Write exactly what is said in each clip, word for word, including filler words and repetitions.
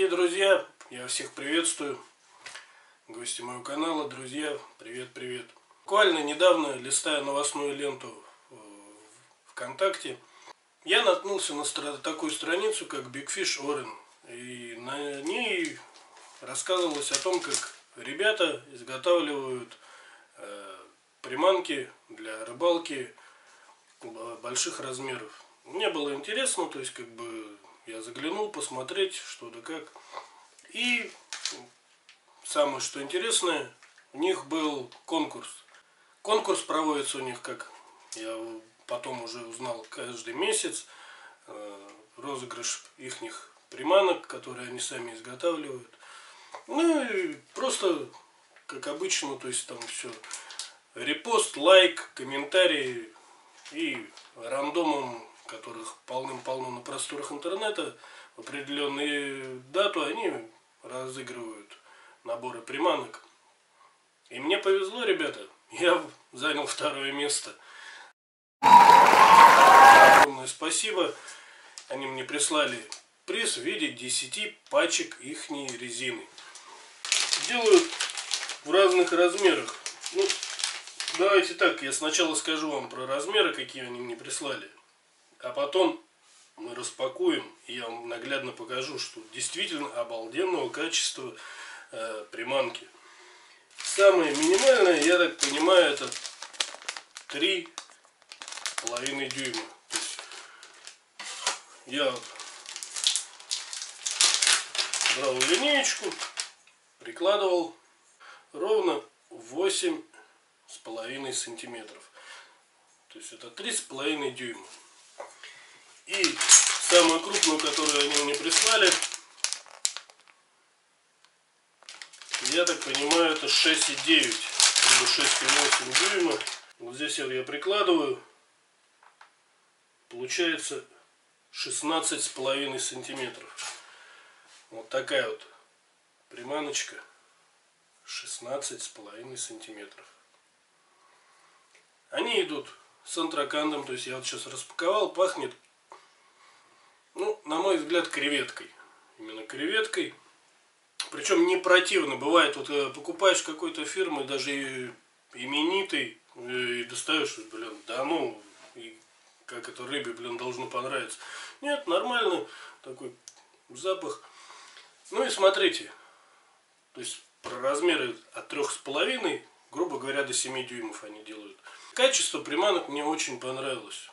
Дорогие друзья, я всех приветствую, гости моего канала, друзья, привет-привет. Буквально недавно, листая новостную ленту в ВКонтакте, я наткнулся на такую страницу, как Big Fish Oren, и на ней рассказывалось о том, как ребята изготавливают э, приманки для рыбалки больших размеров. Мне было интересно, то есть как бы я заглянул посмотреть, что да как. И самое что интересное, у них был конкурс. Конкурс проводится у них, как я потом уже узнал, каждый месяц. Розыгрыш ихних приманок, которые они сами изготавливают. Ну и просто, как обычно, то есть там все. Репост, лайк, комментарии и рандомом, которых полным-полно на просторах интернета, в определенную дату они разыгрывают наборы приманок. И мне повезло, ребята, я занял второе место. Огромное спасибо. Они мне прислали приз в виде десяти пачек ихней резины. Делают в разных размерах. Ну, давайте так, я сначала скажу вам про размеры, какие они мне прислали. А потом мы распакуем, и я вам наглядно покажу, что действительно обалденного качества э, приманки. Самое минимальное, я так понимаю, это три с половиной дюйма. То есть я брал линеечку, прикладывал ровно восемь с половиной сантиметров. То есть это три с половиной дюйма. И самую крупную, которую они мне прислали, я так понимаю, это шесть и девять или шесть и восемь дюйма. Вот здесь я прикладываю, получается шестнадцать с половиной сантиметров. Вот такая вот приманочка, шестнадцать с половиной сантиметров. Они идут с антракандом, то есть я вот сейчас распаковал, пахнет, ну, на мой взгляд, креветкой. Именно креветкой. Причем не противно. Бывает, вот покупаешь какой-то фирмы, даже и именитый, и достаешь, блин, да ну, и как это рыбе, блин, должно понравиться. Нет, нормально, такой запах. Ну и смотрите, то есть про размеры от трех с половиной, грубо говоря, до семи дюймов они делают. Качество приманок мне очень понравилось.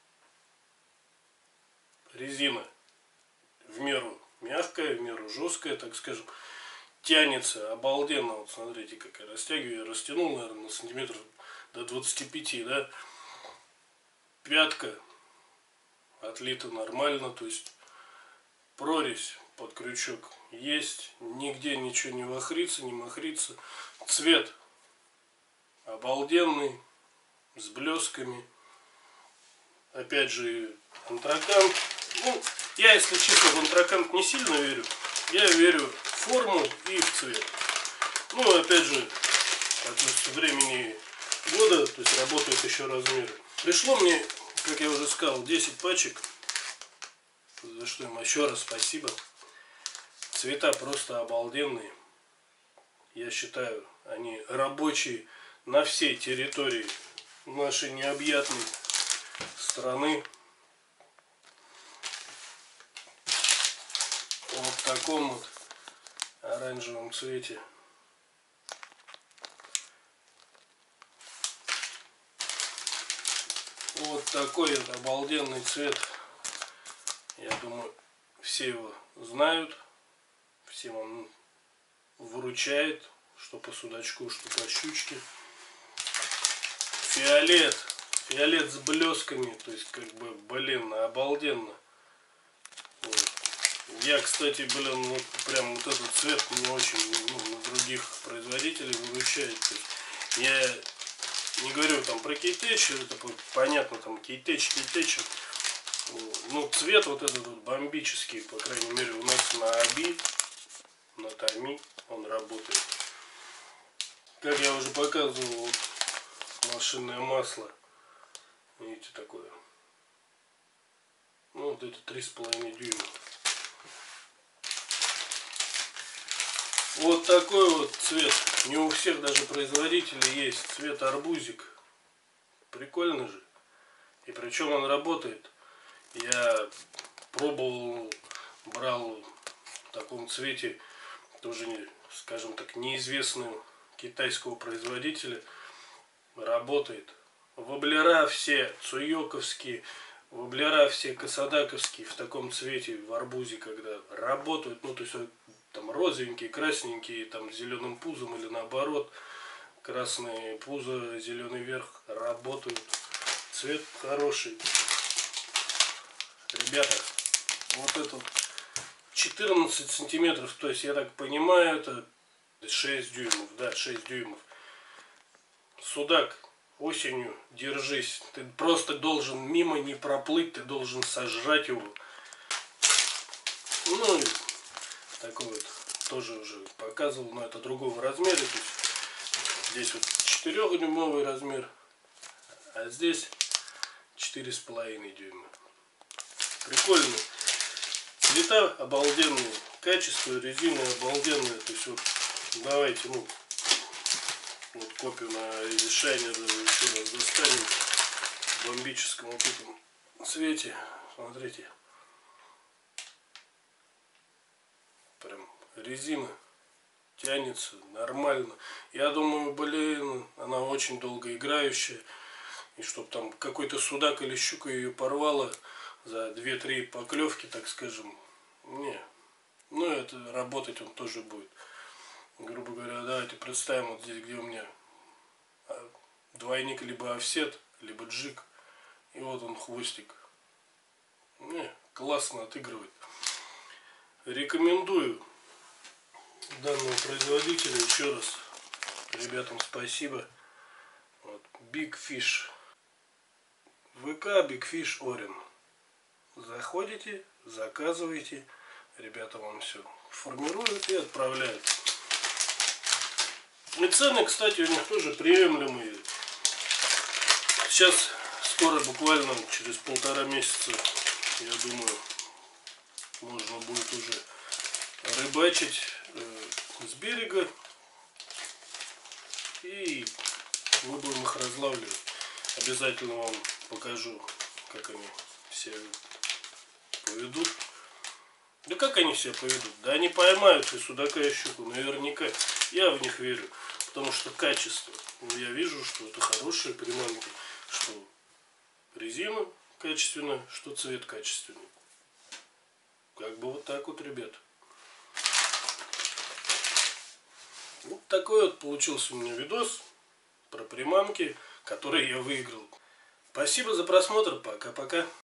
Резина в меру мягкая, в меру жесткая, так скажем. Тянется обалденно. Вот смотрите, как я растягиваю. Я растянул, наверное, на сантиметров до двадцати пяти, да. Пятка отлита нормально. То есть прорезь под крючок есть. Нигде ничего не вахрится, не махрится. Цвет обалденный. С блесками. Опять же, антракант. Ну, я, если честно, в антракант не сильно верю. Я верю в форму и в цвет. Ну, опять же, относится времени года, то есть работают еще размеры. Пришло мне, как я уже сказал, десять пачек. За что им еще раз спасибо. Цвета просто обалденные. Я считаю, они рабочие на всей территории нашей необъятной страны. Вот в таком вот оранжевом цвете. Вот такой вот обалденный цвет. Я думаю, все его знают. Всем он выручает, что по судачку, что по щучке. Фиолет. Фиолет с блесками. То есть, как бы, блин, обалденно. Вот. Я, кстати, блин, вот прям вот этот цвет мне очень, ну, на других производителей выручает. То есть, я не говорю там про кейтеч, это понятно, там кейтеч, кейтеч. Ну, цвет вот этот вот бомбический, по крайней мере, у нас на Аби, на Томи он работает. Как я уже показывал, вот, машинное масло. Видите, такое. Ну, вот это три с половиной дюйма. Вот такой вот цвет. Не у всех даже производителей есть цвет арбузик. Прикольно же. И причем он работает. Я пробовал, брал в таком цвете тоже, скажем так, неизвестного китайского производителя. Работает. Воблера все цуёковские, воблера все косодаковские в таком цвете в арбузе, когда работают, ну то есть там розовенькие, красненькие, там с зеленым пузом или наоборот, красные пузо, зеленый верх, работают. Цвет хороший. Ребята, вот это четырнадцать сантиметров, то есть я так понимаю, это шесть дюймов, да, шесть дюймов. Судак, осенью держись, ты просто должен мимо не проплыть, ты должен сожрать его. Ну и такой вот тоже уже показывал, но это другого размера. То есть здесь вот четырёхдюймовый размер, а здесь четыре с половиной дюйма. Прикольно. Цвета обалденные, качество резины обалденное. То есть вот давайте, ну, вот копию на решайнер еще раз достанем в бомбическом вот этом цвете. Смотрите. Прям резина тянется нормально. Я думаю, блин, она очень долго играющая. И чтоб там какой-то судак или щука ее порвала за две-три поклевки, так скажем. Не. Ну, это работать он тоже будет. Грубо говоря, давайте представим вот здесь, где у меня двойник либо офсет, либо джиг. И вот он хвостик. Не, классно отыгрывает. Рекомендую данного производителя еще раз. Ребятам спасибо. Вот, Big Fish. ВК Big Fish Oren. Заходите, заказывайте. Ребята вам все формируют и отправляют. И цены, кстати, у них тоже приемлемые. Сейчас скоро, буквально через полтора месяца, я думаю, можно будет уже рыбачить э, с берега. И мы будем их разлавливать. Обязательно вам покажу, как они все поведут. Да как они себя поведут? Да они поймают и судака, и щуку, наверняка. Я в них верю. Потому что качество. Я вижу, что это хорошие приманки. Что резина качественная, что цвет качественный. Как бы вот так вот, ребят. Вот такой вот получился у меня видос про приманки, которые я выиграл. Спасибо за просмотр. Пока-пока.